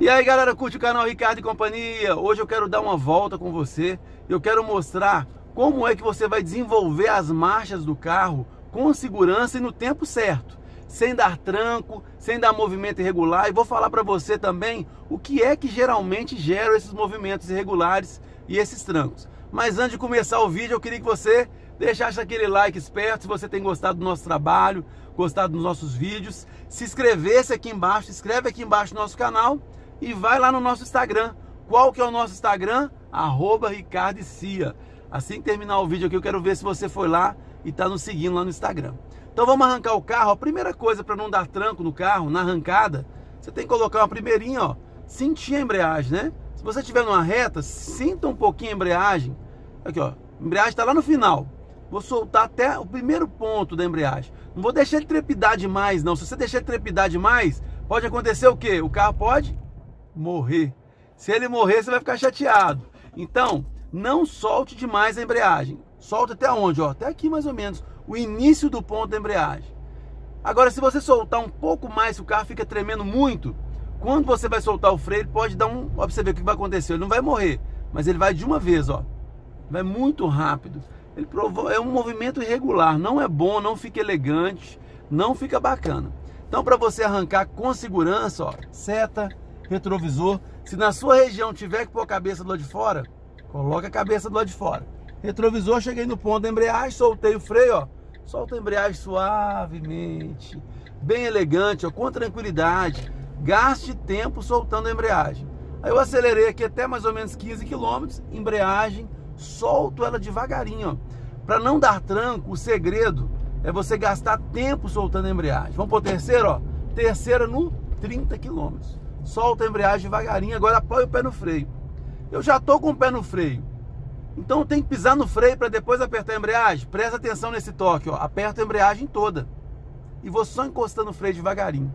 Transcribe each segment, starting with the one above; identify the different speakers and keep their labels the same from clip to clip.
Speaker 1: aí galera, curte o canal Ricardo e Companhia. Hoje eu quero dar uma volta com você. Eu quero mostrar como é que você vai desenvolver as marchas do carro com segurança e no tempo certo, sem dar tranco, sem dar movimento irregular. E vou falar para você também o que é que geralmente gera esses movimentos irregulares e esses trancos. Mas antes de começar o vídeo, eu queria que você deixasse aquele like esperto, se você tem gostado do nosso trabalho, gostado dos nossos vídeos, se inscrevesse aqui embaixo, se inscreve aqui embaixo no nosso canal e vai lá no nosso Instagram. Qual que é o nosso Instagram? @RicardoCia. Assim que terminar o vídeo aqui, eu quero ver se você foi lá e está nos seguindo lá no Instagram. Então vamos arrancar o carro. A primeira coisa para não dar tranco no carro, na arrancada, você tem que colocar uma primeirinha, ó, sentir a embreagem, né? Se você estiver numa reta, sinta um pouquinho a embreagem. Aqui, ó, a embreagem está lá no final. Vou soltar até o primeiro ponto da embreagem. Não vou deixar ele trepidar demais, não. Se você deixar ele trepidar demais, pode acontecer o quê? O carro pode morrer. Se ele morrer, você vai ficar chateado. Então, não solte demais a embreagem. Solta até onde? Ó, até aqui mais ou menos. O início do ponto da embreagem. Agora, se você soltar um pouco mais, se o carro fica tremendo muito, quando você vai soltar o freio, ele pode dar um... Ó, pra você ver o que vai acontecer. Ele não vai morrer, mas ele vai de uma vez, ó. Vai muito rápido. Ele é um movimento irregular. Não é bom, não fica elegante, não fica bacana. Então, para você arrancar com segurança, ó, seta, retrovisor. Se na sua região tiver que pôr a cabeça do lado de fora, coloca a cabeça do lado de fora. Retrovisor, cheguei no ponto da embreagem, soltei o freio, ó. Solta a embreagem suavemente, bem elegante, ó, com tranquilidade. Gaste tempo soltando a embreagem. Aí eu acelerei aqui até mais ou menos 15 km, embreagem, solto ela devagarinho, ó. Para não dar tranco, o segredo é você gastar tempo soltando a embreagem. Vamos para o terceiro, ó. Terceira no 30 km. Solta a embreagem devagarinho, agora apoia o pé no freio. Eu já estou com o pé no freio, então tem que pisar no freio para depois apertar a embreagem. Presta atenção nesse toque, ó. Aperta a embreagem toda e vou só encostando o freio devagarinho.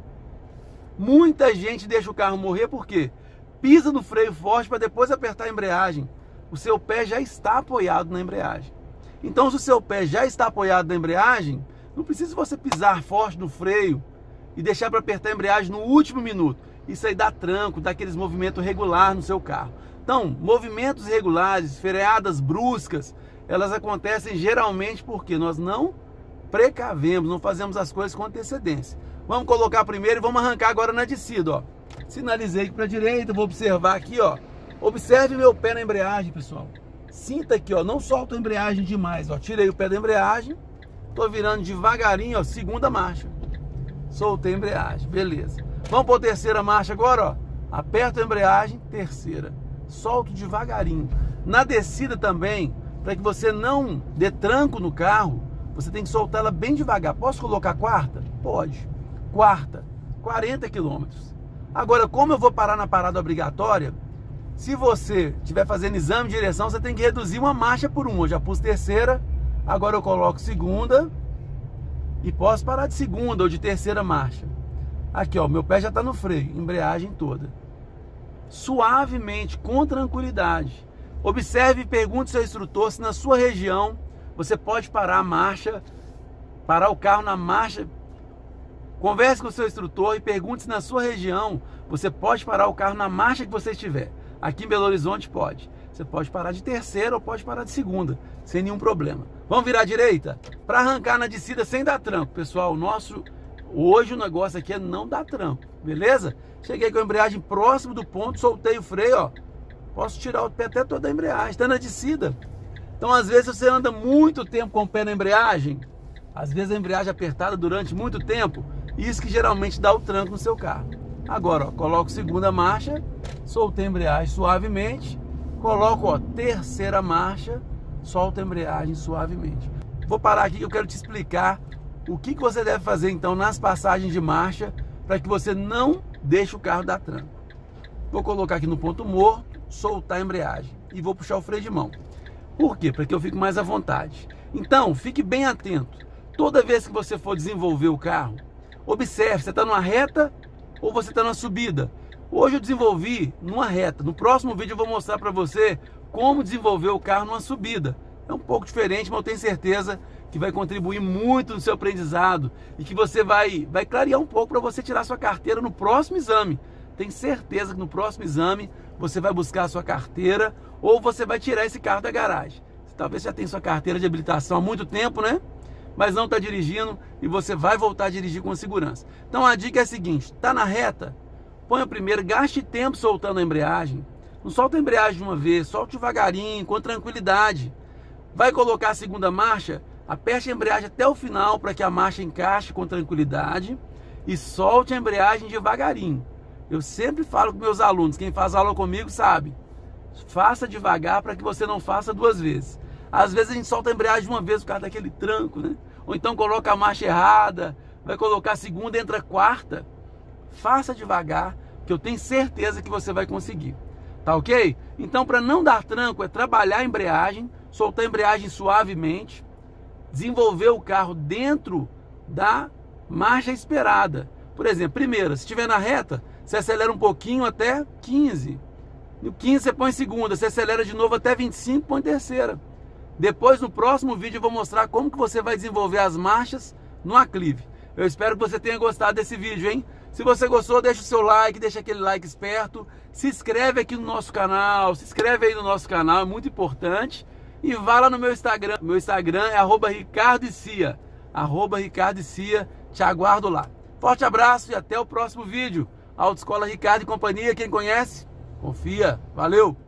Speaker 1: Muita gente deixa o carro morrer porque pisa no freio forte para depois apertar a embreagem. O seu pé já está apoiado na embreagem. Então, se o seu pé já está apoiado na embreagem, não precisa você pisar forte no freio e deixar para apertar a embreagem no último minuto. Isso aí dá tranco, dá aqueles movimentos regulares no seu carro. Então, movimentos irregulares, freadas bruscas, elas acontecem geralmente porque nós não precavemos, não fazemos as coisas com antecedência. Vamos colocar primeiro e vamos arrancar agora na descida, ó. Sinalizei aqui para a direita, vou observar aqui, ó. Observe meu pé na embreagem, pessoal. Sinta aqui, ó, não solta a embreagem demais, ó. Tirei o pé da embreagem, tô virando devagarinho, ó, segunda marcha. Soltei a embreagem, beleza. Vamos para a terceira marcha agora, ó. Aperto a embreagem, terceira. Solto devagarinho. Na descida também, para que você não dê tranco no carro, você tem que soltar ela bem devagar. Posso colocar quarta? Pode. Quarta, 40 km. Agora, como eu vou parar na parada obrigatória, se você estiver fazendo exame de direção, você tem que reduzir uma marcha por uma. Eu já pus terceira, agora eu coloco segunda e posso parar de segunda ou de terceira marcha. Aqui, ó, meu pé já está no freio, embreagem toda. Suavemente, com tranquilidade. Observe e pergunte ao seu instrutor se na sua região você pode parar a marcha, parar o carro na marcha. Converse com o seu instrutor e pergunte se na sua região você pode parar o carro na marcha que você estiver. Aqui em Belo Horizonte pode. Você pode parar de terceira ou pode parar de segunda, sem nenhum problema. Vamos virar à direita? Para arrancar na descida sem dar tranco. Pessoal, hoje o negócio aqui é não dar tranco, beleza? Cheguei com a embreagem próximo do ponto, soltei o freio, ó. Posso tirar o pé até toda a embreagem, está na descida. Então, às vezes, você anda muito tempo com o pé na embreagem, às vezes a embreagem apertada durante muito tempo, isso que geralmente dá o tranco no seu carro. Agora, ó, coloco segunda marcha, soltei a embreagem suavemente, coloco, ó, terceira marcha, solto a embreagem suavemente. Vou parar aqui que eu quero te explicar o que você deve fazer então nas passagens de marcha para que você não deixe o carro dar tranco. Vou colocar aqui no ponto morto, soltar a embreagem e vou puxar o freio de mão. Por quê? Para que eu fique mais à vontade. Então, fique bem atento. Toda vez que você for desenvolver o carro, observe, você está numa reta ou você está numa subida. Hoje eu desenvolvi numa reta. No próximo vídeo eu vou mostrar para você como desenvolver o carro numa subida. É um pouco diferente, mas eu tenho certeza que vai contribuir muito no seu aprendizado e que você vai clarear um pouco para você tirar sua carteira no próximo exame. tem certeza que no próximo exame você vai buscar a sua carteira ou você vai tirar esse carro da garagem. Você talvez já tenha sua carteira de habilitação há muito tempo, né? Mas não está dirigindo e você vai voltar a dirigir com segurança. Então a dica é a seguinte, está na reta, ponha primeiro, gaste tempo soltando a embreagem. Não solta a embreagem de uma vez, solte devagarinho, com tranquilidade. Vai colocar a segunda marcha, aperte a embreagem até o final para que a marcha encaixe com tranquilidade e solte a embreagem devagarinho. Eu sempre falo com meus alunos, quem faz aula comigo sabe, faça devagar para que você não faça duas vezes. Às vezes a gente solta a embreagem de uma vez por causa daquele tranco, né? Ou então coloca a marcha errada, vai colocar a segunda, entra a quarta. Faça devagar, que eu tenho certeza que você vai conseguir. Tá ok? Então, para não dar tranco, é trabalhar a embreagem, soltar a embreagem suavemente, desenvolver o carro dentro da marcha esperada. Por exemplo, primeira, se estiver na reta, você acelera um pouquinho até 15. No 15 você põe segunda, você acelera de novo até 25, põe terceira. Depois, no próximo vídeo, eu vou mostrar como que você vai desenvolver as marchas no aclive. Eu espero que você tenha gostado desse vídeo, hein? Se você gostou, deixa o seu like, deixa aquele like esperto. Se inscreve aqui no nosso canal, se inscreve aí no nosso canal, é muito importante. E vá lá no meu Instagram. Meu Instagram é @ricardocia. @ricardocia, te aguardo lá. Forte abraço e até o próximo vídeo. Autoescola Ricardo e Companhia, quem conhece, confia. Valeu!